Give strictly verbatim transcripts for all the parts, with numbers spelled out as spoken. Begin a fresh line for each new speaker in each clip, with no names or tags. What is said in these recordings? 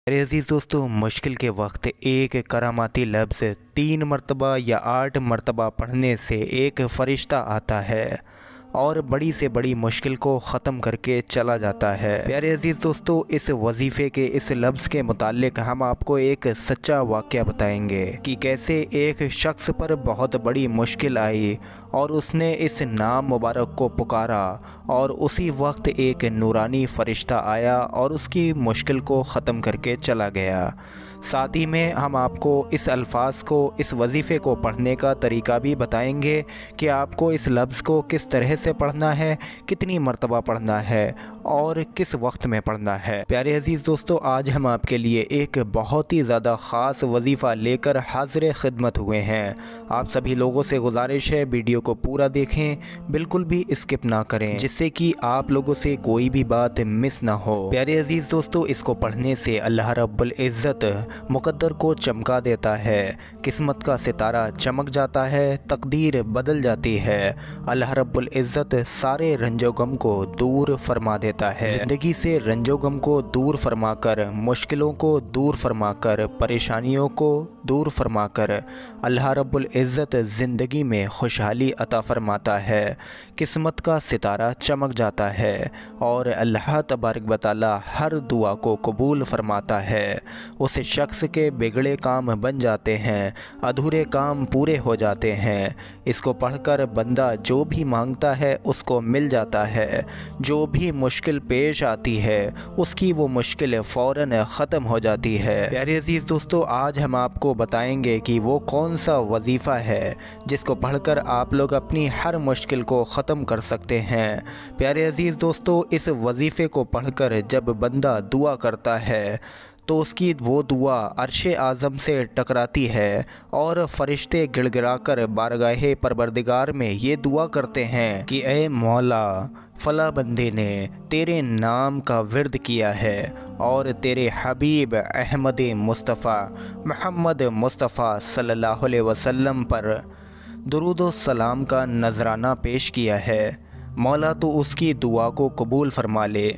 मेरे अजीज़ दोस्तों, मुश्किल के वक्त एक करामाती लफ्ज़ तीन मरतबा या आठ मरतबा पढ़ने से एक फ़रिश्ता आता है और बड़ी से बड़ी मुश्किल को ख़त्म करके चला जाता है। प्यारे अजीज़ दोस्तों, इस वजीफ़े के इस लफ्ज़ के मुताल्लिक हम आपको एक सच्चा वाक़या बताएंगे कि कैसे एक शख्स पर बहुत बड़ी मुश्किल आई और उसने इस नाम मुबारक को पुकारा और उसी वक्त एक नूरानी फ़रिश्ता आया और उसकी मुश्किल को ख़त्म करके चला गया। साथ ही में हम आपको इस अल्फाज को, इस वजीफ़े को पढ़ने का तरीका भी बताएंगे कि आपको इस लफ्ज़ को किस तरह से पढ़ना है, कितनी मरतबा पढ़ना है और किस वक्त में पढ़ना है। प्यारे अजीज़ दोस्तों, आज हम आपके लिए एक बहुत ही ज़्यादा ख़ास वजीफ़ा लेकर हाज़िर खिदमत हुए हैं। आप सभी लोगों से गुजारिश है वीडियो को पूरा देखें, बिल्कुल भी स्किप ना करें, जिससे कि आप लोगों से कोई भी बात मिस ना हो। प्यारे अजीज़ दोस्तों, इसको पढ़ने से अल्लाह रब्बुल इज़्ज़त मुक़द्दर को चमका देता है, किस्मत का सितारा चमक जाता है, तकदीर बदल जाती है। अल्लाह रब्बुल इज़्ज़त सारे रंजो गम को दूर फरमा देता है। ज़िंदगी से रंजो गम को दूर फरमाकर, मुश्किलों को दूर फरमाकर, परेशानियों को दूर फरमाकर अल्लाह रब्बुल इज़्ज़त ज़िंदगी में खुशहाली अता फरमाता है, किस्मत का सितारा चमक जाता है और अल्लाह तबारक व तआला हर दुआ को कबूल फरमाता है। उस शख्स के बिगड़े काम बन जाते हैं, अधूरे काम पूरे हो जाते हैं। इसको पढ़कर बंदा जो भी मांगता है उसको मिल जाता है। जो भी मुश्किल पेश आती है उसकी वो मुश्किल फ़ौरन ख़त्म हो जाती है। प्यारे अजीज़ दोस्तों, आज हम आपको बताएंगे कि वो कौन सा वजीफ़ा है जिसको पढ़कर आप लोग अपनी हर मुश्किल को ख़त्म कर सकते हैं। प्यारे अजीज़ दोस्तों, इस वजीफ़े को पढ़कर जब बंदा दुआ करता है तो उसकी वो दुआ अर्शे आज़म से टकराती है और फ़रिश्ते गिड़गिड़ाकर बारगाहे परवरदिगार में ये दुआ करते हैं कि ए मौला, फ़ला बंदे ने तेरे नाम का विर्द किया है और तेरे हबीब अहमद मुस्तफ़ा मोहम्मद मुस्तफ़ा सल्लल्लाहु अलैहि वसल्लम पर दुरूद व सलाम का नजराना पेश किया है। मौला तो उसकी दुआ को कबूल फरमा ले,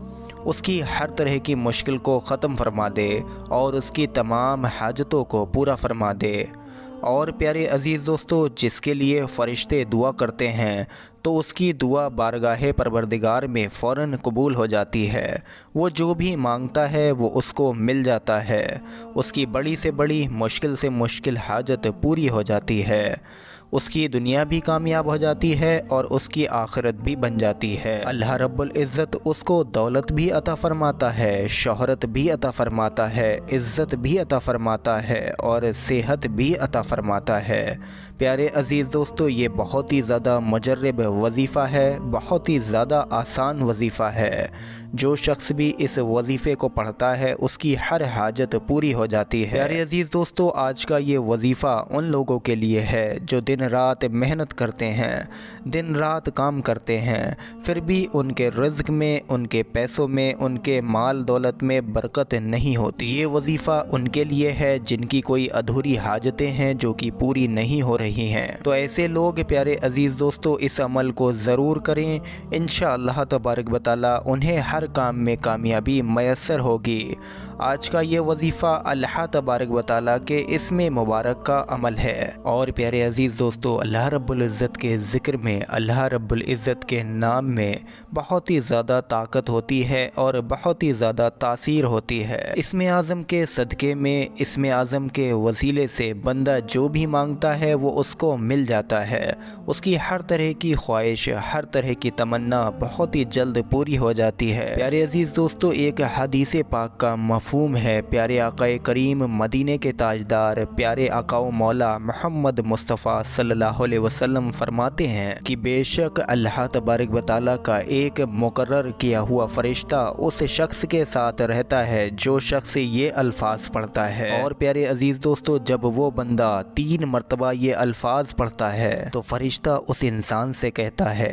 उसकी हर तरह की मुश्किल को ख़त्म फरमा दे और उसकी तमाम हाजतों को पूरा फरमा दे। और प्यारे अजीज़ दोस्तों, जिसके लिए फ़रिश्ते दुआ करते हैं तो उसकी दुआ बारगाहे परवरदिगार में फ़ौरन कबूल हो जाती है। वो जो भी मांगता है वो उसको मिल जाता है। उसकी बड़ी से बड़ी, मुश्किल से मुश्किल हाजत पूरी हो जाती है। उसकी दुनिया भी कामयाब हो जाती है और उसकी आखिरत भी बन जाती है। अल्लाह रब्बुल इज़्ज़त उसको दौलत भी अता फ़रमाता है, शोहरत भी अता फ़रमाता है, इज़्ज़त भी अता फ़रमाता है और सेहत भी अता फ़रमाता है। प्यारे अजीज़ दोस्तों, ये बहुत ही ज़्यादा मुजर्रब वजीफ़ा है, बहुत ही ज़्यादा आसान वजीफ़ा है। जो शख्स भी इस वजीफ़े को पढ़ता है उसकी हर हाजत पूरी हो जाती है। प्यारे अजीज़ दोस्तों, आज का ये वजीफ़ा उन लोगों के लिए है जो दिन रात मेहनत करते हैं, दिन रात काम करते हैं, फिर भी उनके रिज़्क़ में, उनके पैसों में, उनके माल दौलत में बरकत नहीं होती। ये वजीफ़ा उनके लिए है जिनकी कोई अधूरी हाजतें हैं जो कि पूरी नहीं हो रही हैं। तो ऐसे लोग प्यारे अजीज़ दोस्तों इस अमल को ज़रूर करें, इंशाअल्लाह तबारक व तआला उन्हें हर काम में कामयाबी मैसर होगी। आज का ये वजीफ़ा अल्लाह तबारक व तआला के इसमें मुबारक का अमल है। और प्यारे अजीज़ दोस्तों, अल्लाह रब्बुल इज़्ज़त के ज़िक्र में, अल्लाह रब्बुल इज़्ज़त के नाम में बहुत ही ज़्यादा ताकत होती है और बहुत ही ज़्यादा तासीर होती है। इसमें आज़म के सदक़े में, इसमें आज़म के वसीले से बंदा जो भी मांगता है वो उसको मिल जाता है। उसकी हर तरह की ख्वाहिश, हर तरह की तमन्ना बहुत ही जल्द पूरी हो जाती है। प्यारे अजीज़ दोस्तों, एक हदीस पाक का मफ़हूम है। प्यारे आक़ाए करीम, मदीने के ताजदार, प्यारे आक़ाओ मौला मोहम्मद मुस्तफ़ा सल्लल्लाहु अलैहि वसल्लम फरमाते हैं कि बेशक अल्लाह तबारक व तआला का एक मुकर्रर किया हुआ फ़रिश्ता उस शख्स के साथ रहता है जो शख्स ये अल्फाज पढ़ता है। और प्यारे अजीज़ दोस्तों, जब वो बंदा तीन मरतबा ये अल्फाज पढ़ता है तो फ़रिश्ता उस इंसान से कहता है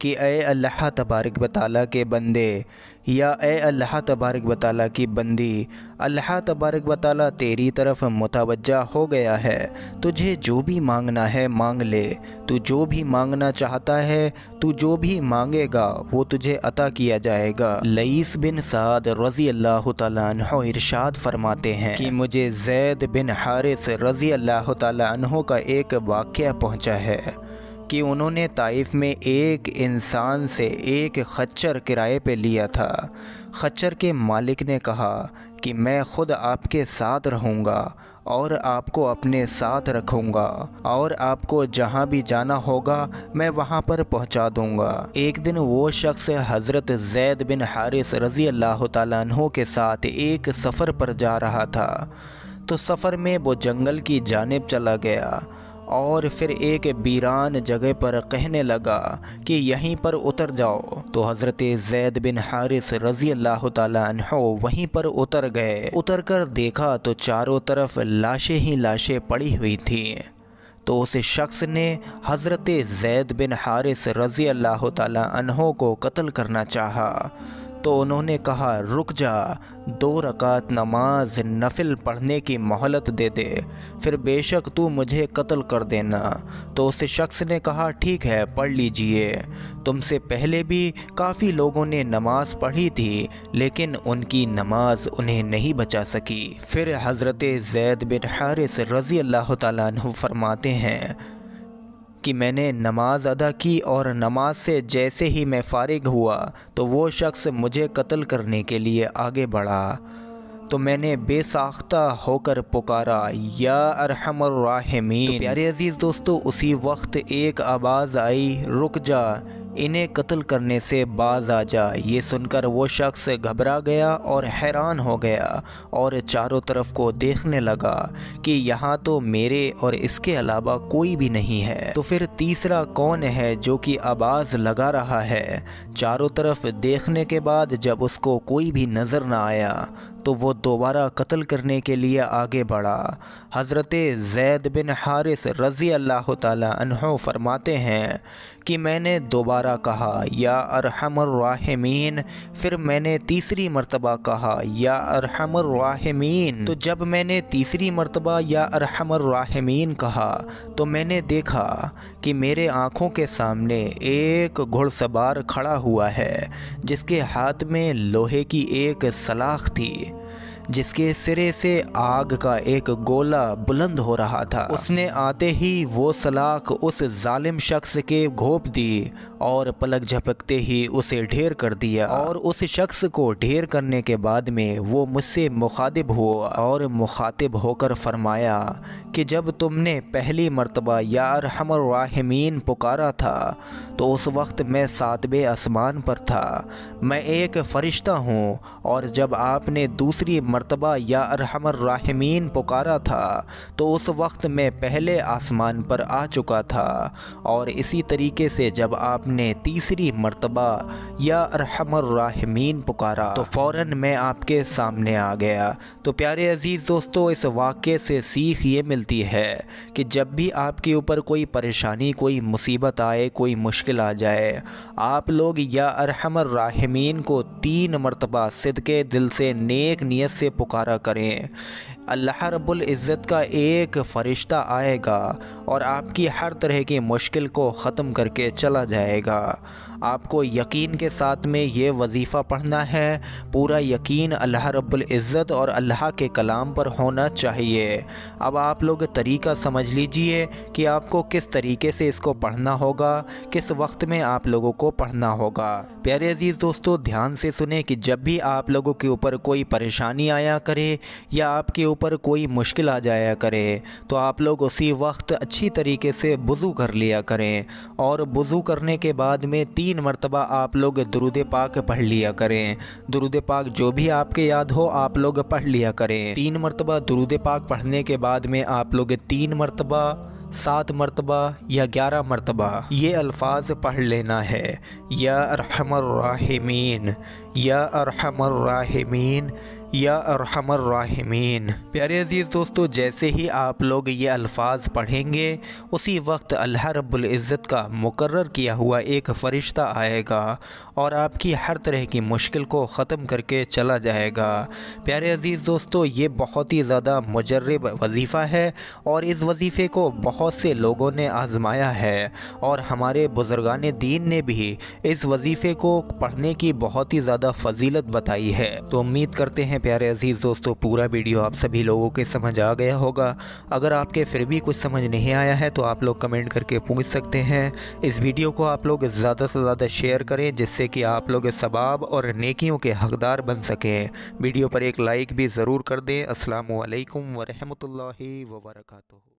کہ اے اللہ تبارک و تعالیٰ کے بندے یا اے اللہ تبارک و تعالیٰ کی بندی، اللہ تبارک و تعالیٰ تیری طرف متوجہ ہو گیا ہے، تجھے جو بھی مانگنا ہے مانگ لے، تو جو بھی مانگنا چاہتا ہے تو جو بھی مانگے گا وہ تجھے عطا کیا جائے گا۔ لیث بن سعد رضی اللہ تعالیٰ عنہ ارشاد فرماتے ہیں کہ مجھے زید بن حارث رضی اللہ تعالیٰ عنہ کا ایک واقعہ پہنچا ہے کہ انہوں نے طائف میں ایک انسان سے ایک خچر کرائے پہ لیا تھا۔ خچر کے مالک نے کہا کہ میں خود آپ کے ساتھ رہوں گا اور آپ کو اپنے ساتھ رکھوں گا اور آپ کو جہاں بھی جانا ہوگا میں وہاں پر پہنچا دوں گا۔ ایک دن وہ شخص حضرت زید بن حارث رضی اللہ تعالیٰ عنہ کے ساتھ ایک سفر پر جا رہا تھا، تو سفر میں وہ جنگل کی جانب چلا گیا اور پھر ایک بیران جگہ پر کہنے لگا کہ یہیں پر اتر جاؤ، تو حضرت زید بن حارث رضی اللہ تعالیٰ عنہ وہیں پر اتر گئے۔ اتر کر دیکھا تو چاروں طرف لاشیں ہی لاشیں پڑی ہوئی تھیں، تو اس شخص نے حضرت زید بن حارث رضی اللہ تعالیٰ عنہ کو قتل کرنا چاہا، تو انہوں نے کہا رک جا، دو رکعت نماز نفل پڑھنے کی مہلت دے دے، پھر بے شک تو مجھے قتل کر دینا۔ تو اس شخص نے کہا ٹھیک ہے پڑھ لیجئے، تم سے پہلے بھی کافی لوگوں نے نماز پڑھی تھی لیکن ان کی نماز انہیں نہیں بچا سکی۔ پھر حضرت زید بن حارث رضی اللہ تعالیٰ عنہ فرماتے ہیں کہ میں نے نماز ادا کی اور نماز سے جیسے ہی میں فارغ ہوا تو وہ شخص مجھے قتل کرنے کے لیے آگے بڑھا، تو میں نے بے ساختہ ہو کر پکارا یا ارحم الراحمین۔ تو پیارے عزیز دوستو، اسی وقت ایک آواز آئی رک جا، انہیں قتل کرنے سے باز آ جا۔ یہ سن کر وہ شخص گھبرا گیا اور حیران ہو گیا اور چاروں طرف کو دیکھنے لگا کہ یہاں تو میرے اور اس کے علاوہ کوئی بھی نہیں ہے، تو پھر تیسرا کون ہے جو کہ آواز لگا رہا ہے؟ چاروں طرف دیکھنے کے بعد جب اس کو کوئی بھی نظر نہ آیا تو وہ دوبارہ قتل کرنے کے لیے آگے بڑھا۔ حضرت زید بن حارث رضی اللہ تعالی عنہ فرماتے ہیں کہ میں نے دوبارہ کہا یا ارحم الراحمین، پھر میں نے تیسری مرتبہ کہا یا ارحم الراحمین۔ تو جب میں نے تیسری مرتبہ یا ارحم الراحمین کہا تو میں نے دیکھا کہ میرے آنکھوں کے سامنے ایک گھڑ سوار کھڑا ہوا ہے جس کے ہاتھ میں لوہے کی ایک سلاخ تھی، جس کے سرے سے آگ کا ایک گولا بلند ہو رہا تھا۔ اس نے آتے ہی وہ سلاخ اس ظالم شخص کے گھونپ دی اور پلک جھپکتے ہی اسے ڈھیر کر دیا، اور اس شخص کو ڈھیر کرنے کے بعد میں وہ مجھ سے مخاطب ہوا اور مخاطب ہو کر فرمایا کہ جب تم نے پہلی مرتبہ یا ارحم الراحمین پکارا تھا تو اس وقت میں ساتویں آسمان پر تھا، میں ایک فرشتہ ہوں، اور جب آپ نے دوسری مرتبہ یا ارحم الراحمین پکارا تھا تو اس وقت میں پہلے آسمان پر آ چکا تھا، اور اسی طریقے سے جب آپ نے تیسری مرتبہ یا ارحم الراحمین پکارا تو فوراً میں آپ کے سامنے آ گیا۔ تو پیارے عزیز دوستو، اس واقعے سے سیکھ یہ ملتی ہے کہ جب بھی آپ کے اوپر کوئی پریشانی، کوئی مصیبت آئے، کوئی مشکل آ جائے، آپ لوگ یا ارحم الراحمین کو تین مرتبہ صدقے دل سے نیک نیت سے پکارا کریں۔ اللہ رب العزت کا ایک فرشتہ آئے گا اور آپ کی ہر طرح کی مشکل کو ختم کر کے چلا جائے گا۔ آپ کو یقین کے ساتھ میں یہ وظیفہ پڑھنا ہے، پورا یقین اللہ رب العزت اور اللہ کے کلام پر ہونا چاہیے۔ اب آپ لوگ طریقہ سمجھ لیجئے کہ آپ کو کس طریقے سے اس کو پڑھنا ہوگا، کس وقت میں آپ لوگوں کو پڑھنا ہوگا۔ پیارے عزیز دوستو، دھیان سے سنیں کہ جب بھی آپ لوگوں کے اوپر کوئی پریشانی آیا کرے یا آپ کے اوپر کوئی مشکل آ جایا کرے تو آپ لوگ اسی وقت اچھی طریقے سے وضو کر لیا کریں، اور وضو کرنے کے بعد میں تین مرتبہ آپ لوگ درود پاک پڑھ لیا کریں۔ درود پاک جو بھی آپ کے یاد ہو آپ لوگ پڑھ لیا کریں۔ تین مرتبہ درود پاک پڑھنے کے بعد میں آپ لوگ تین مرتبہ، سات مرتبہ یا گیارہ مرتبہ یہ الفاظ پڑھ لینا ہے، یا ارحم الراحمین، یا ارحم الراحمین، یا ارحم الراحمین۔ پیارے عزیز دوستو، جیسے ہی آپ لوگ یہ الفاظ پڑھیں گے اسی وقت اللہ رب العزت کا مقرر کیا ہوا ایک فرشتہ آئے گا اور آپ کی ہر طرح کی مشکل کو ختم کر کے چلا جائے گا۔ پیارے عزیز دوستو، یہ بہت ہی زیادہ مجرب وظیفہ ہے اور اس وظیفے کو بہت سے لوگوں نے آزمایا ہے اور ہمارے بزرگان دین نے بھی اس وظیفے کو پڑھنے کی بہت ہی زیادہ فضیلت بتائی ہے۔ تو امید کرتے ہیں پیارے عزیز دوستو پورا ویڈیو آپ سبھی لوگوں کے سمجھ آ گیا ہوگا۔ اگر آپ کے پھر بھی کچھ سمجھ نہیں آیا ہے تو آپ لوگ کمنٹ کر کے پوچھ سکتے ہیں۔ اس ویڈیو کو آپ لوگ زیادہ سے زیادہ شیئر کریں جس سے کہ آپ لوگ ثواب اور نیکیوں کے حقدار بن سکیں۔ ویڈیو پر ایک لائک بھی ضرور کر دیں۔ السلام علیکم ورحمۃ اللہ وبرکاتہ۔